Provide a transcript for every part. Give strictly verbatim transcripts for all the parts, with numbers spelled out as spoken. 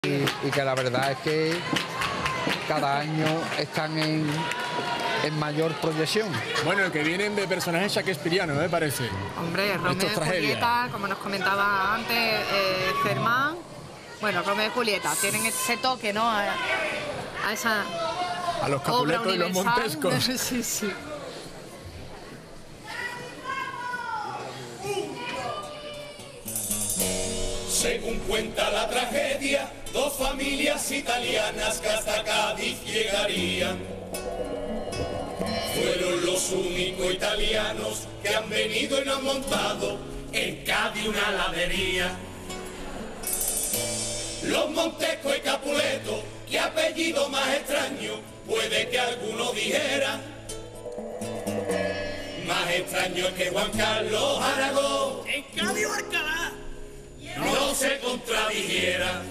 y, y que la verdad es que cada año están en, en mayor proyección. Bueno, que vienen de personajes shakespearianos, me parece. Hombre, Romeo y Julieta, como nos comentaba antes, eh, Germán. Bueno, Romeo y Julieta tienen ese toque, ¿no? A, a esa a los Capuletos y los Montescos. Sí, sí. Según cuenta la tragedia, dos familias italianas que hasta Cádiz llegarían. Fueron los únicos italianos que han venido y no han montado en Cádiz una heladería. Los Montescos y Capuletos, qué apellido más extraño, puede que alguno dijera. Más extraño es que Juan Carlos Aragón en Cádiz o Alcalá no se contradijera.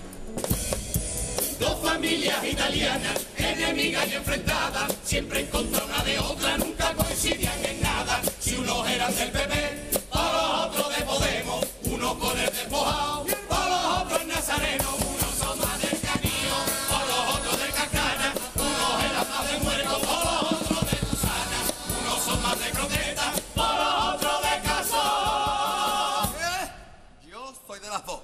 Dos familias italianas, enemigas y enfrentadas, siempre en contra una de otra, nunca coincidían en nada. Si unos eran del P P, para los otros de Podemos, unos con el despojado, para los otros el nazareno, unos son más del Camino, para los otros del Cascana, unos eran más de Muerto, para los otros de Gusana, unos son más de Croqueta, para los otros de Caso. ¿Eh? Yo soy de las dos.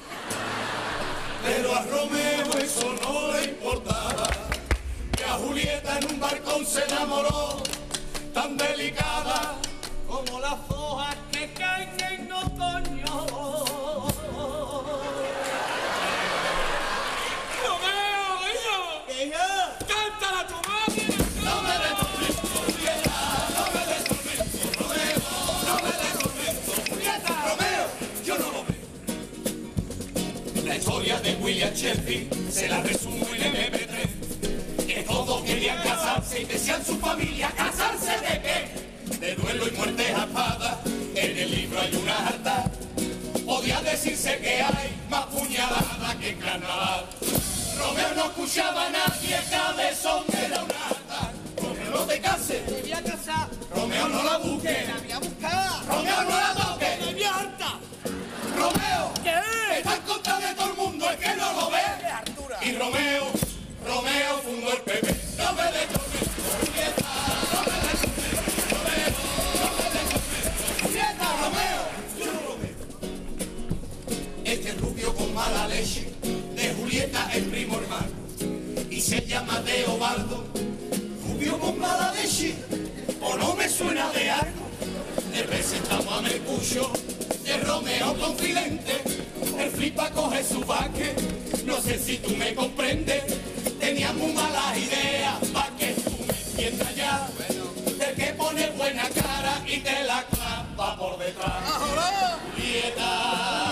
Pero a Romeo eso no le importaba, que a Julieta en un balcón se enamoró, tan delicada como las hojas que caen en otoño. ¡Romeo, hijo! ¿Qué hija? ¡Cántala a tu madre! No me des tormento, Julieta, no me des tormento, Romeo, no me des tormento, Julieta, Romeo, yo no lo veo. La historia de William Shakespeare se la resumo en eme pe tres, que todos querían casarse y decían su familia, ¿casarse de qué? De duelo y muerte a espada, en el libro hay una harta, podía decirse que hay más puñalada que carnaval. Romeo no escuchaba a nadie, cabezón era una harta. Romeo no te cases, Me voy a casar. Romeo no la busque, La voy a buscar. Romeo no la toque. Me voy a harta. Romeo, ¿Qué? está en contra de todo el mundo, es que no lo ve. ¡Qué hartura! Y Romeo, Romeo fundó el P P. No me des tormento, Julieta, no me des tormento, Romeo, no me des tormento, Julieta, Romeo, yo no lo veo. Este rubio con mala leche, de Julieta es primo hermano, y se llama Teobaldo. Rubio con mala leche, o no me suena de algo. Le presentamos a Mercurio, de Romeo confidente, el flipa coge su baque, no sé si tú me comprendes, tenía muy malas ideas, pa' que tú me entiendas ya, del que pone buena cara y te la clava por detrás. Julieta,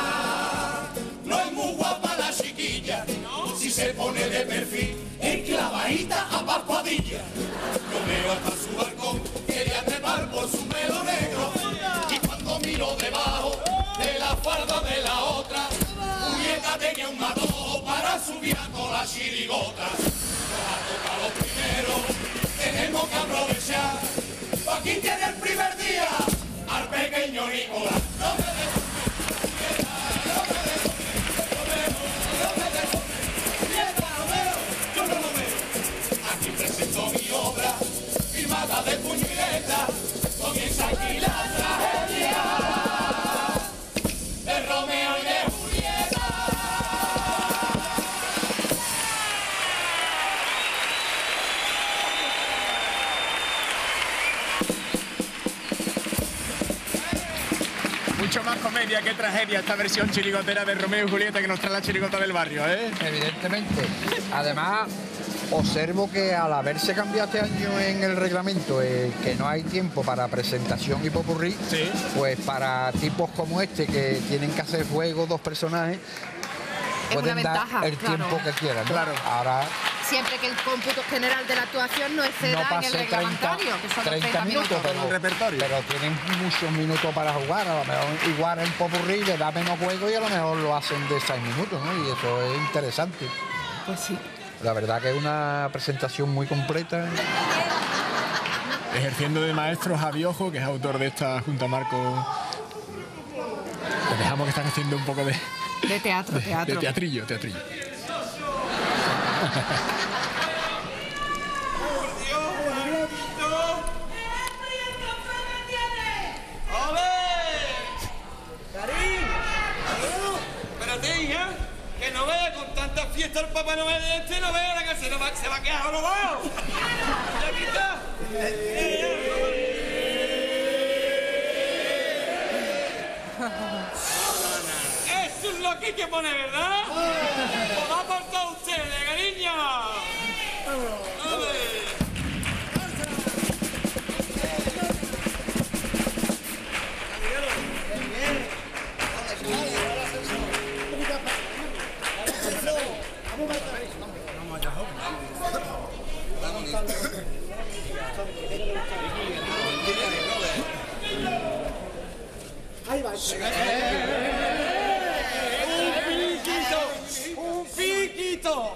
no es muy guapa la chiquilla, si se pone de perfil, enclavadita a pascuadilla. Romeo hasta su balcón, quería trepar por su pelo negro, y cuando miró debajo de la falda de la otra, Julieta tenía un matojo para subir a toda la chirigota. Nos ha tocado primero, tenemos que aprovechar. Aquí tiene el primer día al pequeño Nicolás. No me des Julieta, no me des Romeo, no me des Julieta, Romeo, yo no lo veo. Aquí presento mi obra, firmada de puño y letra, comienza aquí la tragedia de Romeo y de Julieta. Mucho más comedia que tragedia esta versión chirigotera de Romeo y Julieta que nos trae la chirigota del barrio, ¿eh? Evidentemente. Además, observo que al haberse cambiado este año en el reglamento, eh, que no hay tiempo para presentación y popurrí, Sí. pues para tipos como este que tienen que hacer juego dos personajes, Es pueden una dar ventaja, el claro. tiempo que quieran, ¿no? Claro. Ahora Siempre que el cómputo general de la actuación no exceda no en el pase treinta, reglamentario, que son los treinta minutos, Todo el pero, repertorio. pero tienen muchos minutos para jugar. A lo mejor igual en popurrí le da menos juego y a lo mejor lo hacen de seis minutos, ¿no? Y eso es interesante. Pues sí. La verdad que es una presentación muy completa. Ejerciendo de maestro Javi Ojo, que es autor de esta Junta Marco. Les dejamos que están haciendo un poco de, De teatro, teatro. De teatrillo, teatrillo. Espérate, hija, que no vea con tanta fiesta el Papá Noel de este, no vea que se, va, se va a quedar jorobado. ¿Ya quita? Eso es lo que hay que poner, ¿verdad? Lo va a aportar ustedes, cariño. Ahí va. Un piquito, un piquito.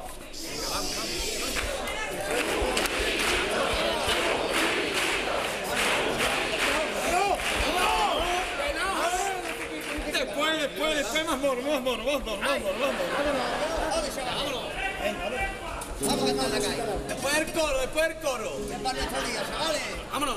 Después, después, después, más mono, más mono, más mono, más mono, más mono. Vamos a cantar la calle. Después el coro, después el coro. Para nuestro día, chavales. Vámonos.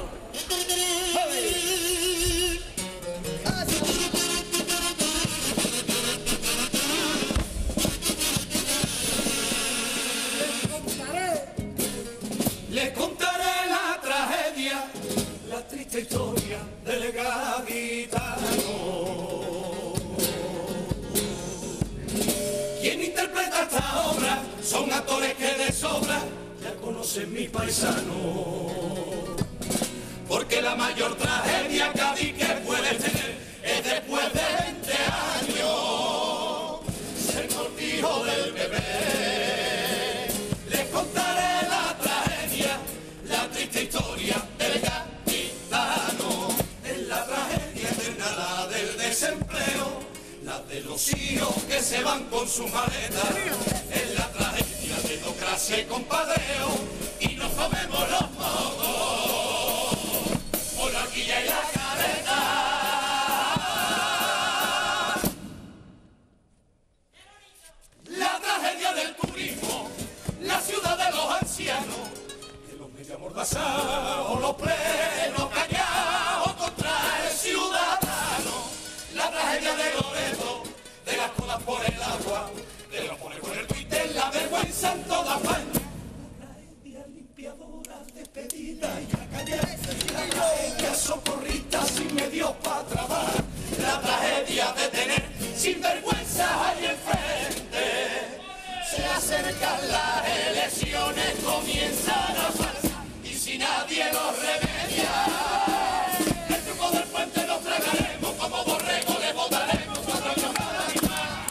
Les contaré la tragedia, la triste historia del gaditano. Quien interpreta esta obra son actores que de sobra ya conocen mi paisano. Porque la mayor tragedia Cádiz que puedes tener es después de veinte años ser cortijo del bebé. Les contaré la tragedia, la triste historia del gaditano. Es la tragedia eterna, la del desempleo, la de los hijos que se van con sus maletas. Es la tragedia de democracia y compadreo y nos comemos los mocos por la quilla y la careta. La tragedia del turismo, la ciudad de los ancianos, de los medio amordazados, los plenos callados contra el ciudadano. La tragedia de Loreto, de las colas por el agua, de los pones con el Twitter, la vergüenza en toda España. La tragedia limpiadora, despedida y a callar. La tragedia socorrista sin medios para trabajar. La tragedia de tener sin vergüenza ahí enfrente. Se acercan las elecciones, comienzan a falsar y si nadie los remedia, el truco del puente nos tragaremos como borrego, le votaremos cuatro años para animar.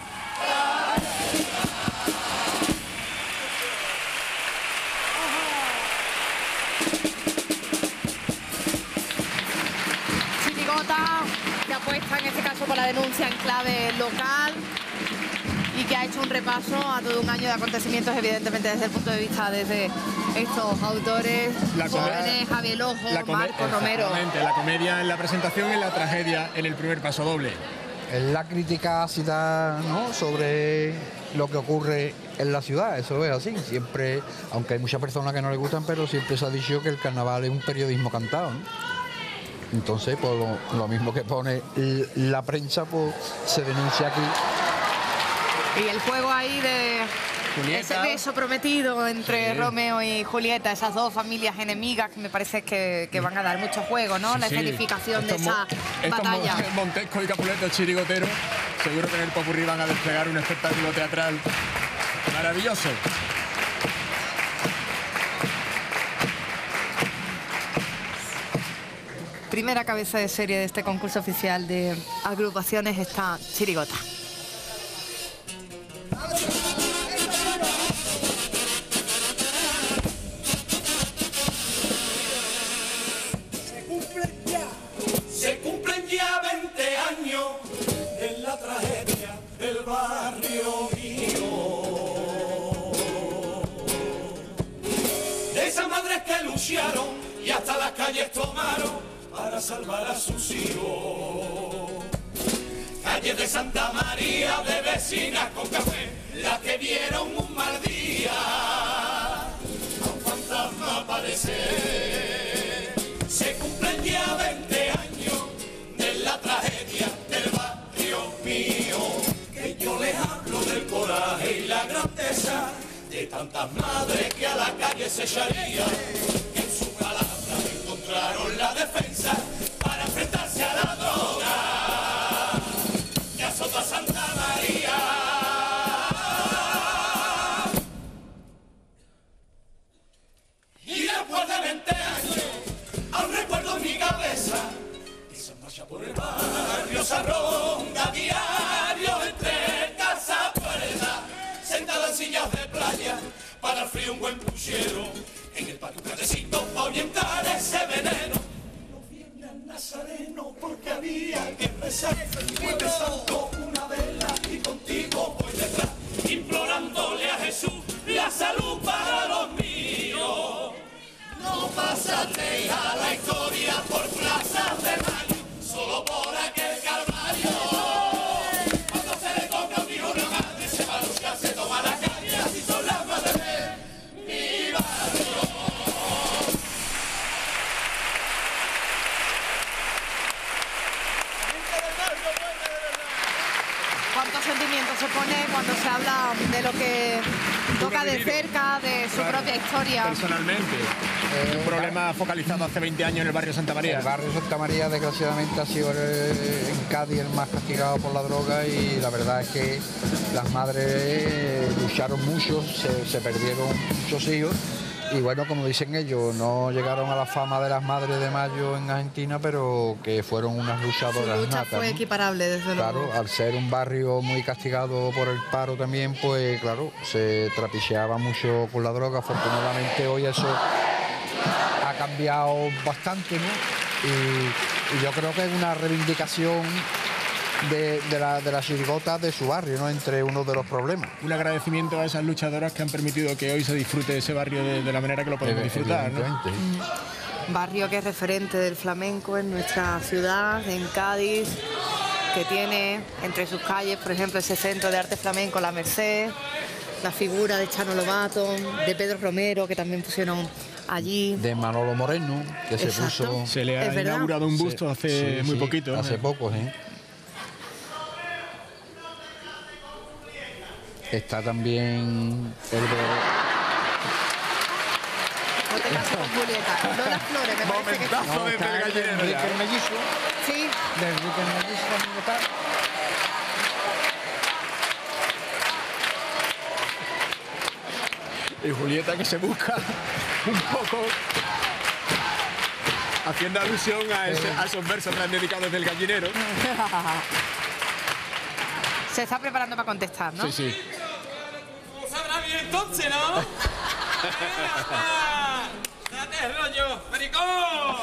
Chirigota, que apuesta en este caso por la denuncia en clave local y que ha hecho un repaso a todo un año de acontecimientos, evidentemente desde el punto de vista desde estos autores La comedia- jóvenes, Javier Ojo, La come- Marco Romero. Exactamente, la comedia en la presentación y la tragedia en el primer paso doble. Es la crítica ácida, ¿no?, sobre lo que ocurre en la ciudad, eso es así. Siempre, aunque hay muchas personas que no le gustan, pero siempre se ha dicho que el carnaval es un periodismo cantado, ¿no? Entonces, pues lo, lo mismo que pone l- la prensa, pues se denuncia aquí. Y el juego ahí de Julieta. ese beso prometido entre Sí. Romeo y Julieta, esas dos familias enemigas que me parece que, que van a dar mucho juego, ¿no? La Sí, escenificación de estos esa mo- estos batalla. mo- Montesco y Capuleto chirigoteros, seguro que en el popurrí van a desplegar un espectáculo teatral maravilloso. Primera cabeza de serie de este concurso oficial de agrupaciones está Chirigota. Se cumplen ya veinte años de la tragedia del barrio mío. De esas madres que lucharon y hasta las calles tomaron para salvar a sus hijos. calles de Santa María, de vecinas con café, las que vieron un mal día a un fantasma aparecer. Se cumplen ya veinte años de la tragedia del barrio mío, que yo les hablo del coraje y la grandeza de tantas madres que a la calle se echarían, que en su palabra encontraron la defensa para enfrentarse a la droga que azota a Santa María. Y después de veinte años aún recuerdo en mi cabeza esa marcha por el barrio, esa ronda diario entre casa y puerta, sentada en sillas de playa, para el frío un buen puchero, en el patio un catecito para ahuyentar ese veneno. Los viernes al nazareno porque había que rezar, Jueves Santo una vela y contigo voy detrás, implorándole a Jesús la salud para los míos. No pasasteis a la historia por plazas de mayo, solo por aquel calvario. Cuando se le toca a un hijo una madre, se va a buscar, se toma la calle, así son las madres de mi barrio. ¿Cuántos sentimientos se pone cuando se habla de lo que toca de cerca, de su Claro, propia historia? Personalmente, eh, un problema focalizado hace veinte años en el barrio Santa María. El barrio Santa María, desgraciadamente, ha sido el- en Cádiz el más castigado por la droga, y la verdad es que las madres lucharon mucho, se, se perdieron muchos hijos. Y bueno, como dicen ellos, no llegaron a la fama de las madres de Mayo en Argentina, pero que fueron unas Su luchadoras lucha natas, fue ¿no? equiparable, desde Claro, luego. al ser un barrio muy castigado por el paro también, pues claro, se trapicheaba mucho con la droga. Afortunadamente hoy eso ha cambiado bastante, ¿no? Y, y yo creo que es una reivindicación de, de la, de la chirigota de su barrio, ¿no? Entre uno de los problemas. Un agradecimiento a esas luchadoras que han permitido que hoy se disfrute ese barrio de, de la manera que lo podemos disfrutar, ¿no? Evidentemente. Barrio que es referente del flamenco en nuestra ciudad, en Cádiz, que tiene entre sus calles, por ejemplo, ese centro de arte flamenco, La Merced, la figura de Chano Lobato, de Pedro Romero, que también pusieron allí. De Manolo Moreno, que se Exacto. puso... Se le ha Es verdad. inaugurado un busto hace Sí, muy sí, poquito. Hace ¿eh? poco, ¿eh? Está también el de... No te cases con Julieta. Lola Flores, me parece que Momentazo. No, desde está el el de gallinero Enrique ya. el Mellizo, sí. de Enrique el Mellizo también está. Y Julieta, que se busca un poco haciendo alusión a, ese- a esos versos que han dedicado desde el gallinero. Se está preparando para contestar, ¿no? Sí, sí. ¿Cómo sabrá bien entonces, no? ¡Date el rollo, maricón!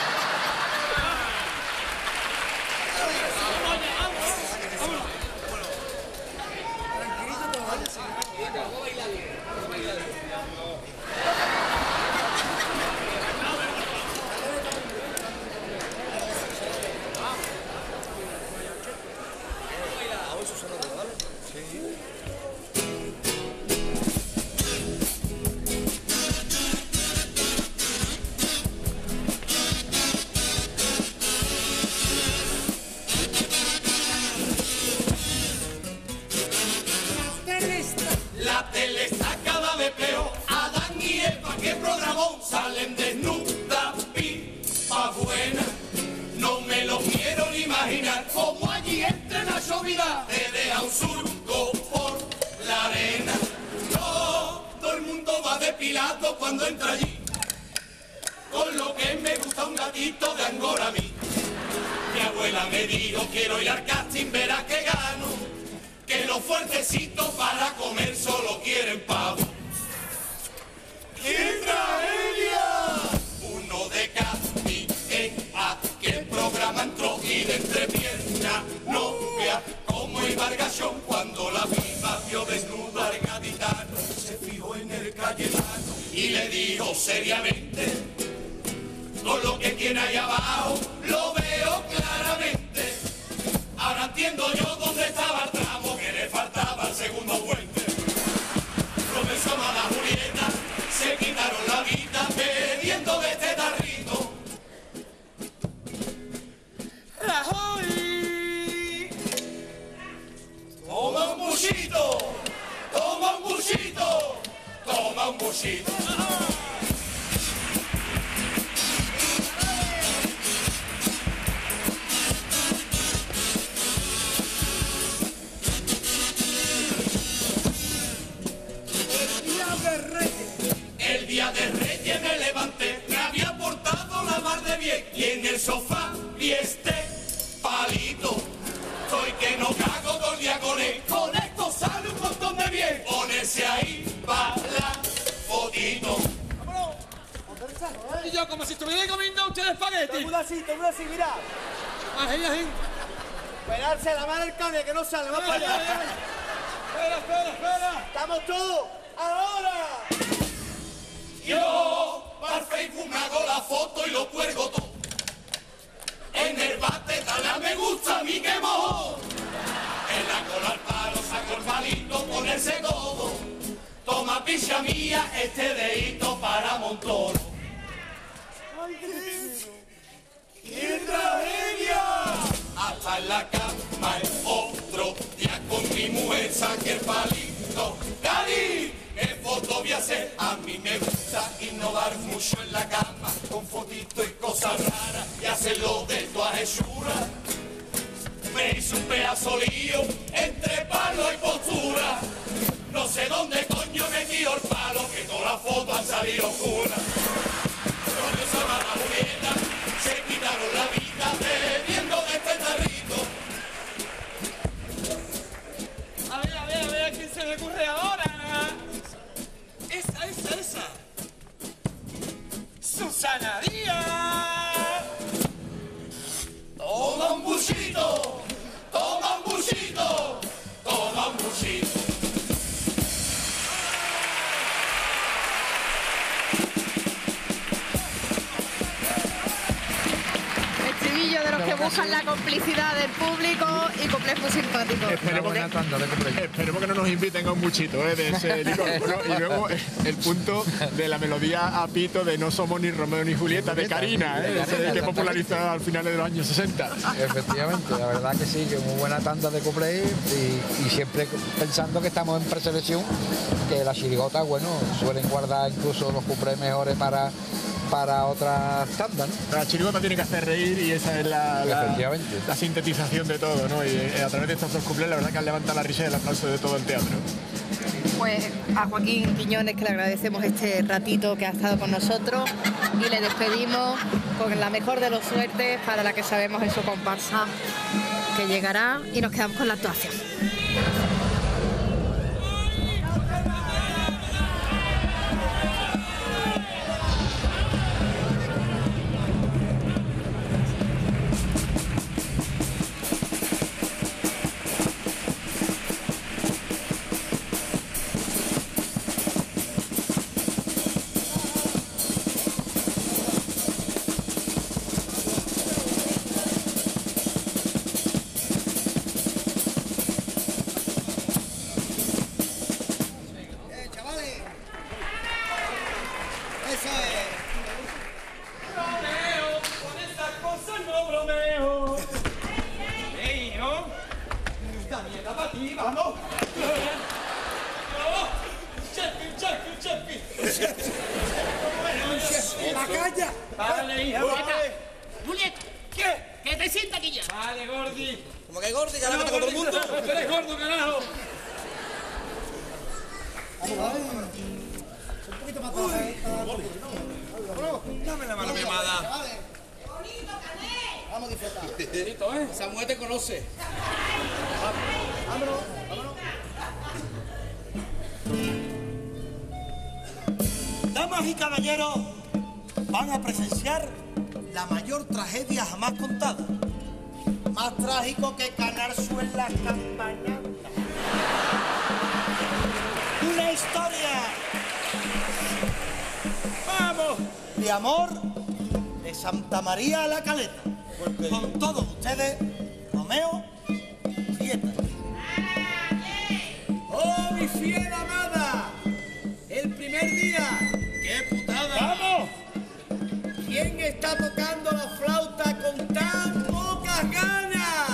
La tele está cada vez peor. Adán y Eva, que programó, salen desnudas, pipa buena. No me lo quiero ni imaginar. Como allí entre Nacho Vidal, te deja un surco por la arena. Todo el mundo va depilado cuando entra allí. Con lo que me gusta un gatito de Angora a mí. Mi abuela me dijo, quiero ir al casting, verás que gano. Que los fuertecitos para comer solo quieren pavo. ¡Qué tragedia! Uno de casting en aquel programa entró y de entrepierna no vea cómo iba el gachón cuando la viva vio desnuda al gaditano. Se fijó en el Cayetano y le dijo seriamente, con lo que tiene ahí abajo lo veo claramente. Ahora entiendo yo cochito. El día de Reyes me levanté, me había portado la mar de bien y en el sofá vi este palito. Soy que no cago todo el día con él, con esto sale un montón de bien. Ponerse ahí para la fotito. Y yo como si estuviera comiendo ustedes espagueti. Todo así, todo así, mira. Ahí, ahí. Esperarse la mano el cambio que no sale, va para allá. Espera, espera, espera. Estamos todos. ¡Ahora! Yo para Facebook me hago la foto y lo cuelgo todo. En el bate dale me gusta a mí que mojo. En la cola al palo saco el palito, ponerse todo. Toma picha mía este dedito para Montoro. ¡Ay, qué ¡Qué tragedia! Hasta en la cama el otro día con mi mujer saqué el palito. ¡Cari! ¿Qué foto voy a hacer? A mí me gusta innovar mucho en la cama, con fotitos y cosas raras, y hacerlo de todas hechuras. Me hice un pedazo lío entre palo y postura. No sé dónde coño me dio el palo, que todas las fotos han salido oscuras. Con esa mala Julieta se quitaron la vida bebiendo de este tarrito. A ver, a ver, a ver, ¿a quién se le ocurre ahora? Esa, esa, esa. Susana Díaz. Toma un buchito, toma un buchito, toma un buchito. Estribillo de los que buscan la complicidad del público y complejo simpático. Esperemos que, esperemos que no nos inviten a un buchito, ¿eh? De ese licor. Bueno, y luego el punto de la melodía a pito de No somos ni Romeo ni Julieta, de Karina, ¿eh? Ese que popularizó al final de los años sesenta. Efectivamente, la verdad que sí, que muy buena tanda de cuplés y, y siempre pensando que estamos en preselección, que las chirigotas, bueno, suelen guardar incluso los cuplés mejores para para otras tandas, ¿no? La chirigota tiene que hacer reír y esa es la, la, la sintetización de todo, ¿no? Y eh, a través de estos dos cuplés la verdad que han levantado la risa y el aplauso de todo el teatro. Pues a Joaquín Quiñones, que le agradecemos este ratito que ha estado con nosotros, y le despedimos con la mejor de los suertes para la que sabemos en su comparsa que llegará, y nos quedamos con la actuación. Damas y caballeros, van a presenciar la mayor tragedia jamás contada. Más trágico que Canarsu en la campaña. Una historia, vamos, de amor de Santa María a la Caleta. Con todos ustedes, Romeo y Julieta. ¡Oh, mi fiel amada! El primer día. ¡Qué putada! ¡Vamos! ¿Quién está tocando la flauta con tan pocas ganas?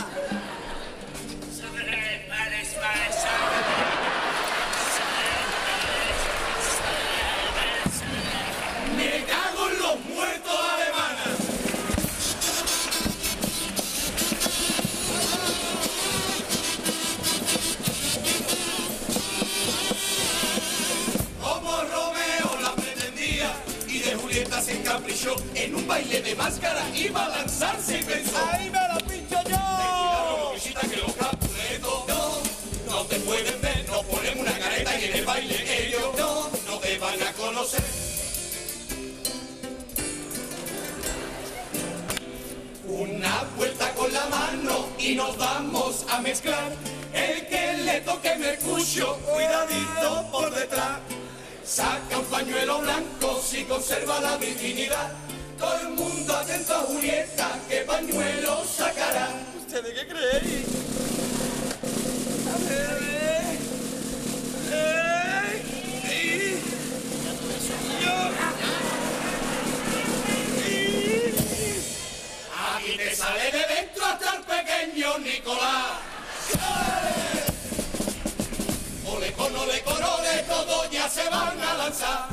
caprichó en un baile de máscara iba a lanzarse y pensó: ¡ahí me la pincho yo! Que los Capuletos no, no te pueden ver, no ponen una careta y en el baile ellos no, no te van a conocer. Una vuelta con la mano y nos vamos a mezclar. El que le toque Mercurio, cuidadito por detrás. Saca un pañuelo blanco si conserva la virginidad. Todo el mundo atento a Julieta, ¿qué pañuelo sacará? ¿Ustedes qué creéis? A ver, a ver. ¡Ey! ¡Sí! ¡Yo! ¡Sí! Aquí te sale de dentro hasta el pequeño Nicolás. Ole con ole con ole, todos ya se van a lanzar.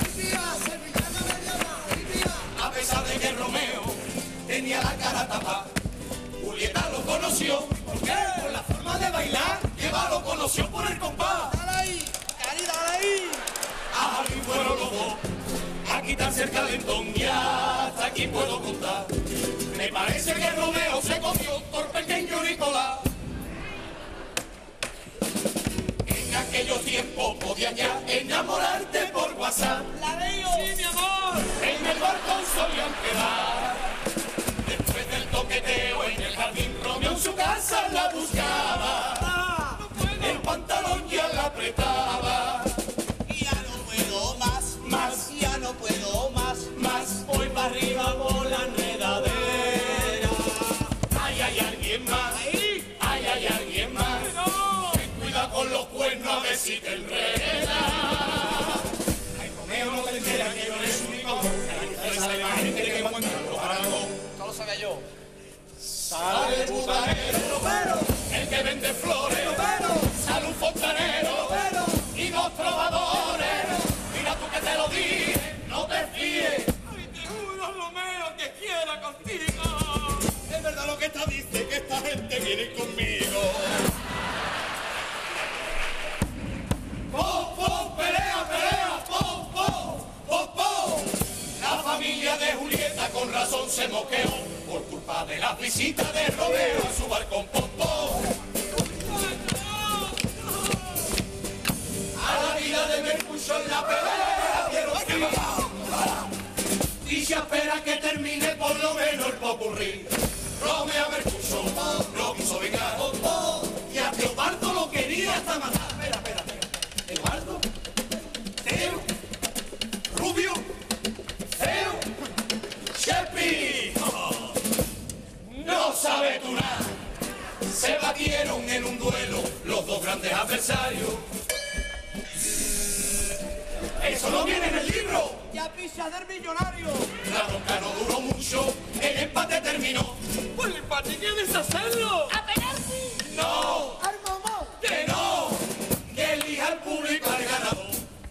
A pesar de que Romeo tenía la cara tapada, Julieta lo conoció. ¿Por qué? Por la forma de bailar. Que va lo conoció por el compás. ¡Dale ahí! ¡Cari, dale ahí! Aquí fueron los dos a quitarse el calentón. Ya hasta aquí puedo contar. Me parece que Romeo se comió por pequeño Nicolás. En aquellos tiempos podías ya enamorarte por WhatsApp. ¡La veo! ¡Sí, mi amor! En el balcón solían quedar. Después del toqueteo en el jardín, Romeo en su casa la buscaba. ¡Ah! ¡No puedo! El pantalón ya la apretaba. Ya no puedo más, Más, ya no puedo más. más, voy para arriba por la enredadera. Ay, hay alguien más. ¡Ahí! Ay, hay alguien más. ¡No! Ten cuidado con los cuernos a ver si te enreda. Ay, Romeo, no te enteras que no eres único. Que sale más gente que encuentra los parados. No lo sabía yo. Sale el butanero, el que vende flores, sale un fontanero y dos trovadores. Mira tú que te lo dije, no te fíes. ¡Ay, te juro, Romeo, que quiera contigo! Es verdad lo que esta dice, que esta gente viene conmigo. ¡Pum, pum! ¡Pelea, pelea! ¡Pum, pum! ¡Pum, pum! La familia de Julieta con razón se moqueó por culpa de la visita de Romeo a su balcón. ¡Pum, pum! A la vida de Mercurio en la pelea dieron fin. Y se espera que termine por lo menos el popurrí. Romeo a Mercurio lo quiso vengar. Y a Teobaldo lo quería hasta matar. Espera, espera, espera. Eduardo, Teo, Rubio, Feo, Shepi. No sabes tú nada. Se batieron en un duelo los dos grandes adversarios. Eso no viene en el libro. ¡Ya pisa del millonario! La bronca no duró mucho, el empate terminó. ¡Pues el empate quieres hacerlo! ¡A penalti! ¡No! ¡Al mamá! ¡Que no! ¡Que elija al público al ganador!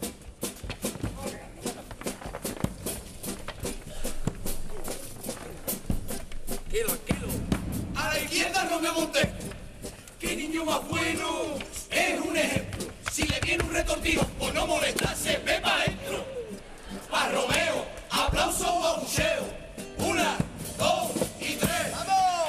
¡Tranquilo, tranquilo! A la izquierda Romeo Montes. ¡Qué niño más bueno! Es un ejemplo. Si le viene un retortijo por no molestarse, ve para adentro. Para Romeo, aplauso o abucheo. Una, dos y tres. ¡Vamos!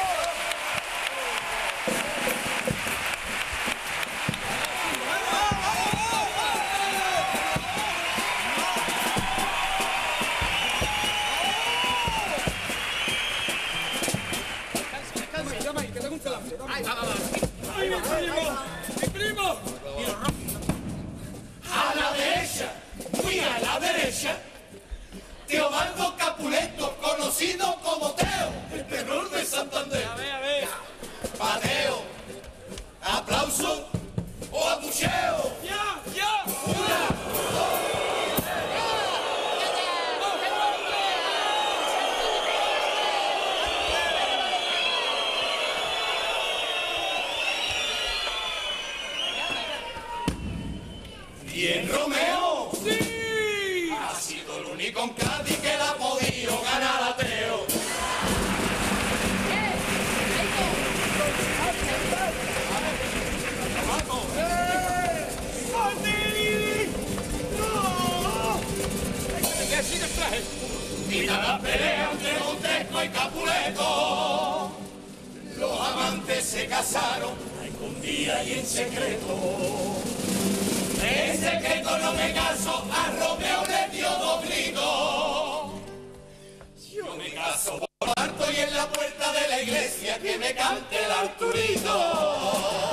¡Ay, mi primo! ¡Mi primo! A la derecha, muy a la derecha, Teobaldo Capuleto, conocido como Teo, el terror de Santander. A ver, a ver. Pateo, aplauso o abucheo. ¡Ya, ya! Bien, Romeo. ¡Sí! Ha sido el único en Cádiz que la ha podido ganar a Teo. ¡Que sigue el traje! Y nada la pelea entre Montesco y Capuleto. Los amantes se casaron a escondidas y en secreto. En secreto no me caso, a Romeo le dio dos gritos. Yo me caso por alto y en la puerta de la iglesia que me cante el Arturito.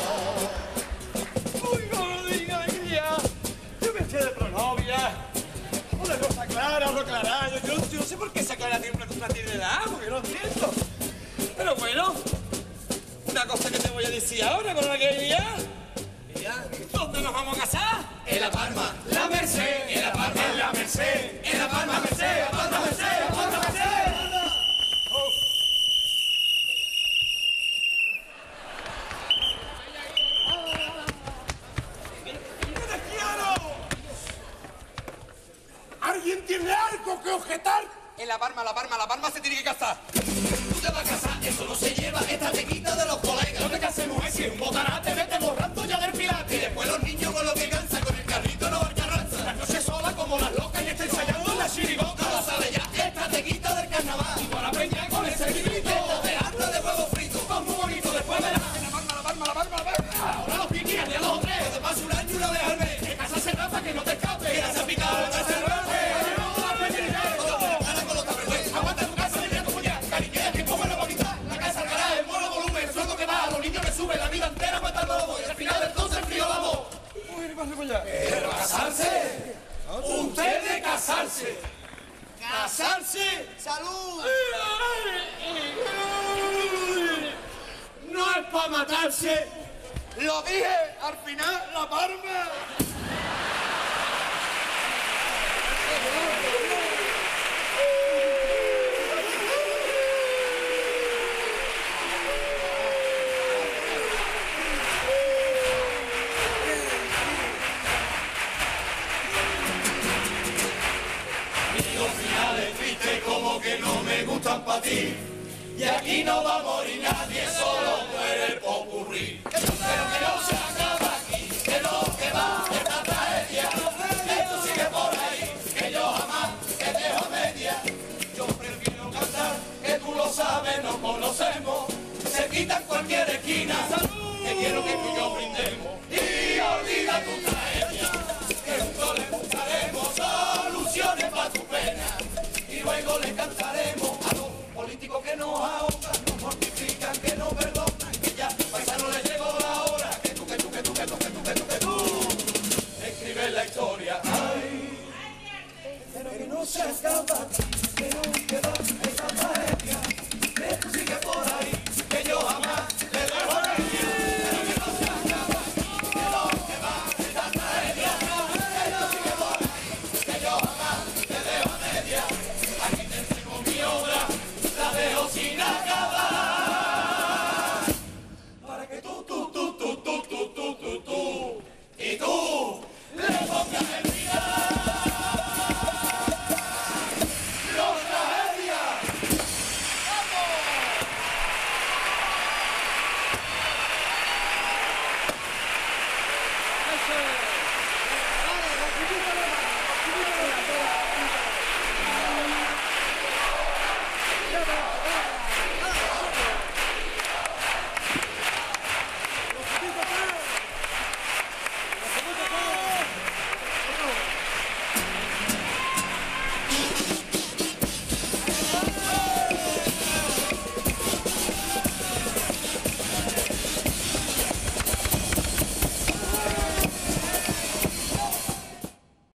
Uy, no lo diga, alegría. Yo me eché de pronovia. Una cosa clara, lo clara. Yo, yo, yo no sé por qué sacar a ti una cosa de edad, porque no entiendo. Pero bueno, una cosa que te voy a decir ahora con la que día. ¿Dónde nos vamos a casar? En La Palma, la Merced, en La Palma, en la Merced, en La Palma, Merced, La Palma, Merced, La Palma, Merced. ¿Alguien tiene algo que objetar? En La Palma, La Palma, La Palma se tiene que casar. Tú te vas a casar, eso no se lleva, esta te quita de los colegas. No te cases, mujer, si es un botarate, vete borrando ya del pilate. Y después los niños con lo que cansa, con el carrito no alcanza. La noche sola como las locas y está ensayando en la chirigota. No sabe ya, esta te quita del carnaval. Y para preñar con ese grito, de harta de huevo frito, con muy bonito, después verás. La Palma, La Palma, La Palma, La Palma. Ahora los piquillas de a dos o tres, te pasa un año y una vez al mes. Que casa se rapa, que no te escape, que se ha picado el trasero. Aguanta tu casa, mira tu puñal, cariñera, que pongo la bonita. La casa al garaje, el mono volumen, el sueldo que va, los niños que suben, la vida entera aguantando los boyos. Al final entonces el frío vamos. Pero casarse, usted de casarse. Casarse, salud. No es para matarse. Lo dije al final, La Palma. Como que no me gustan pa' ti. Y aquí no va a morir nadie, solo muere el popurrí. Pero que no se acaba aquí, que no, que va esta tragedia. Esto sigue por ahí, que yo jamás te dejo a media. Yo prefiero cantar, que tú lo sabes, nos conocemos. Se quita en cualquier esquina, que quiero que tú y yo brindemos. Y olvida tu tragedia, que juntos le buscaremos soluciones pa' tu pena. Y luego le cantaremos a los políticos que nos ahogan, nos mortifican, que nos perdonan, que ya paisano le llegó la hora, que tú, que tú, que tú, que tú, que tú, que tú, que tú, escribes la historia. Ay, pero que no se acaba, que no queda esta